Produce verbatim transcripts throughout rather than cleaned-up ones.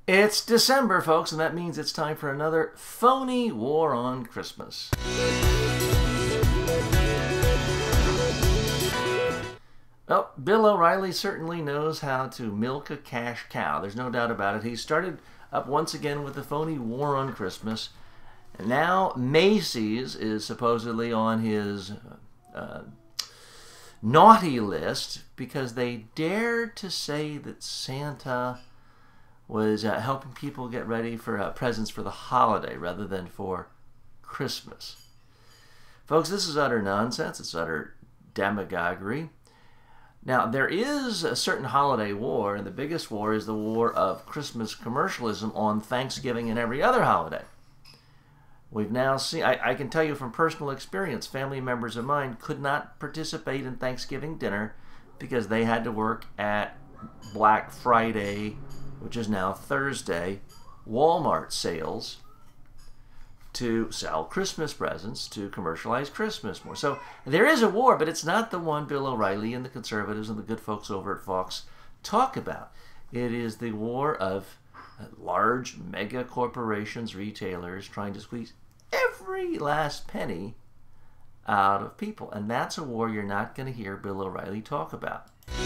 It's December, folks, and that means it's time for another phony war on Christmas. Well, Bill O'Reilly certainly knows how to milk a cash cow. There's no doubt about it. He started up once again with the phony war on Christmas. And now Macy's is supposedly on his uh, naughty list because they dared to say that Santa was uh, helping people get ready for uh, presents for the holiday rather than for Christmas. Folks, this is utter nonsense. It's utter demagoguery. Now, there is a certain holiday war, and the biggest war is the war of Christmas commercialism on Thanksgiving and every other holiday. We've now seen, I, I can tell you from personal experience, family members of mine could not participate in Thanksgiving dinner because they had to work at Black Friday, which is now Thursday, Walmart sales to sell Christmas presents, to commercialize Christmas more. So there is a war, but it's not the one Bill O'Reilly and the conservatives and the good folks over at Fox talk about. It is the war of large mega corporations, retailers, trying to squeeze every last penny out of people. And that's a war you're not going to hear Bill O'Reilly talk about.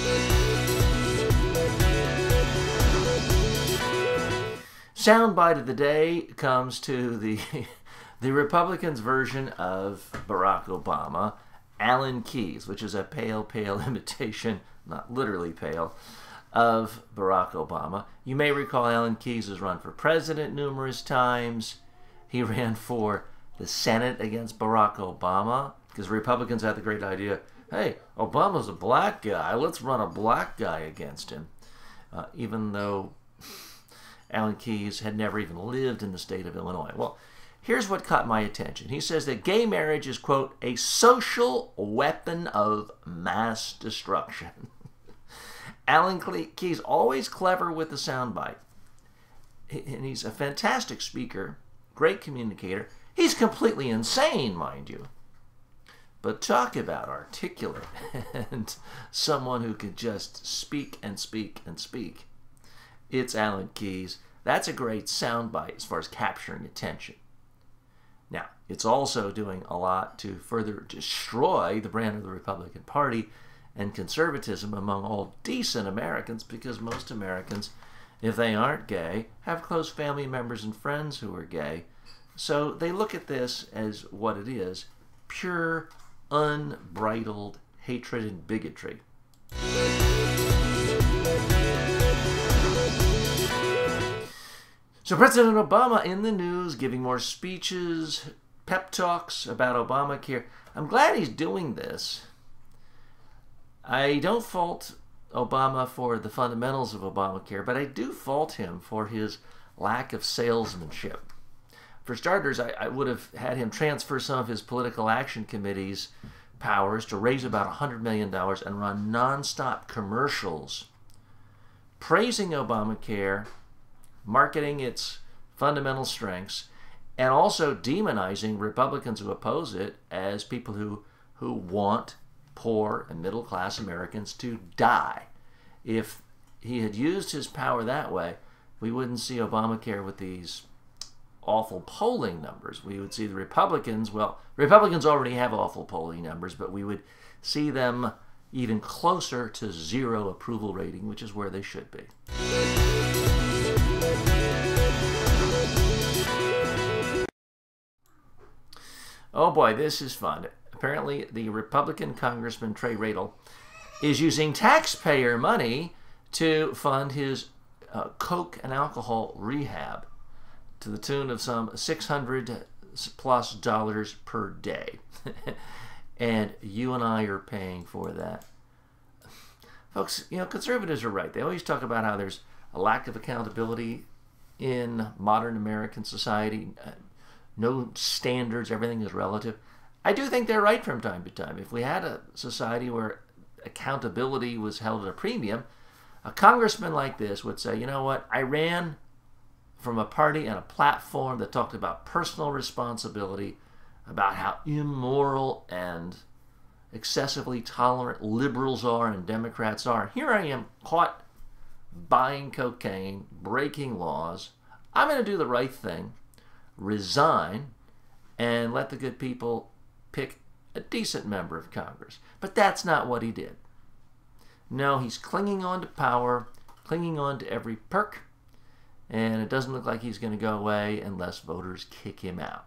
Soundbite of the day comes to the the Republicans' version of Barack Obama, Alan Keyes, which is a pale, pale imitation, not literally pale, of Barack Obama. You may recall Alan Keyes has run for president numerous times. He ran for the Senate against Barack Obama because Republicans had the great idea, hey, Obama's a black guy, let's run a black guy against him. Uh, even though Alan Keyes had never even lived in the state of Illinois. Well, here's what caught my attention. He says that gay marriage is, quote, a social weapon of mass destruction. Alan Keyes, always clever with the soundbite. And he's a fantastic speaker, great communicator. He's completely insane, mind you. But talk about articulate and someone who could just speak and speak and speak. It's Alan Keyes. That's a great soundbite as far as capturing attention. Now, it's also doing a lot to further destroy the brand of the Republican Party and conservatism among all decent Americans, because most Americans, if they aren't gay, have close family members and friends who are gay. So they look at this as what it is, pure, unbridled hatred and bigotry. So President Obama in the news, giving more speeches, pep talks about Obamacare. I'm glad he's doing this. I don't fault Obama for the fundamentals of Obamacare, but I do fault him for his lack of salesmanship. For starters, I, I would have had him transfer some of his political action committee's powers to raise about one hundred million dollars and run nonstop commercials praising Obamacare, marketing its fundamental strengths, and also demonizing Republicans who oppose it as people who, who want poor and middle-class Americans to die. If he had used his power that way, we wouldn't see Obamacare with these awful polling numbers. We would see the Republicans, well, Republicans already have awful polling numbers, but we would see them even closer to zero approval rating, which is where they should be. Oh boy, this is fun. Apparently, the Republican Congressman Trey Radel is using taxpayer money to fund his uh, coke and alcohol rehab to the tune of some six hundred plus dollars per day. And you and I are paying for that. Folks, you know, conservatives are right. They always talk about how there's a lack of accountability in modern American society. Uh, no standards, everything is relative. I do think they're right from time to time. If we had a society where accountability was held at a premium, a congressman like this would say, you know what, I ran from a party and a platform that talked about personal responsibility, about how immoral and excessively tolerant liberals are and Democrats are. Here I am caught buying cocaine, breaking laws. I'm going to do the right thing, resign, and let the good people pick a decent member of Congress. But that's not what he did. No, he's clinging on to power, clinging on to every perk, and it doesn't look like he's going to go away unless voters kick him out.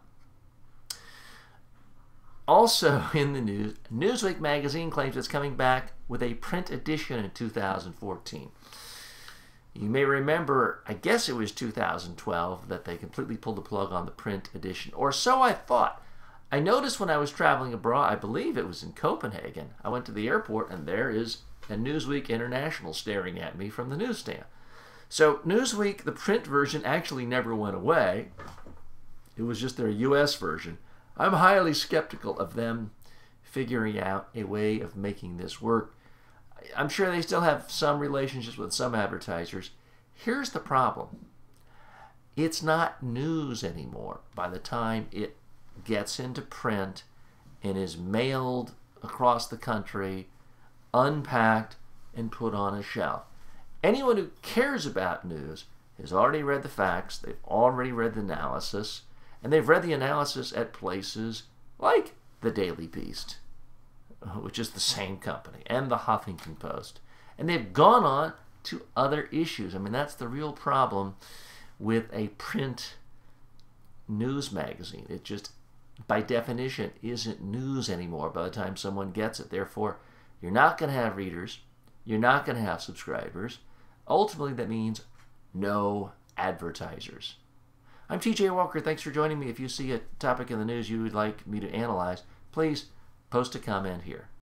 Also in the news, Newsweek magazine claims it's coming back with a print edition in two thousand fourteen. You may remember, I guess it was two thousand twelve, that they completely pulled the plug on the print edition, or so I thought. I noticed when I was traveling abroad, I believe it was in Copenhagen, I went to the airport and there is a Newsweek International staring at me from the newsstand. So Newsweek, the print version, actually never went away. It was just their U S version. I'm highly skeptical of them figuring out a way of making this work. I'm sure they still have some relationships with some advertisers. Here's the problem. It's not news anymore by the time it gets into print and is mailed across the country, unpacked, and put on a shelf. Anyone who cares about news has already read the facts, they've already read the analysis, and they've read the analysis at places like the Daily Beast, which is the same company, and the Huffington Post. And they've gone on to other issues. I mean, that's the real problem with a print news magazine. It just, by definition, isn't news anymore by the time someone gets it. Therefore, you're not going to have readers. You're not going to have subscribers. Ultimately, that means no advertisers. I'm T J Walker. Thanks for joining me. If you see a topic in the news you would like me to analyze, please post a comment here.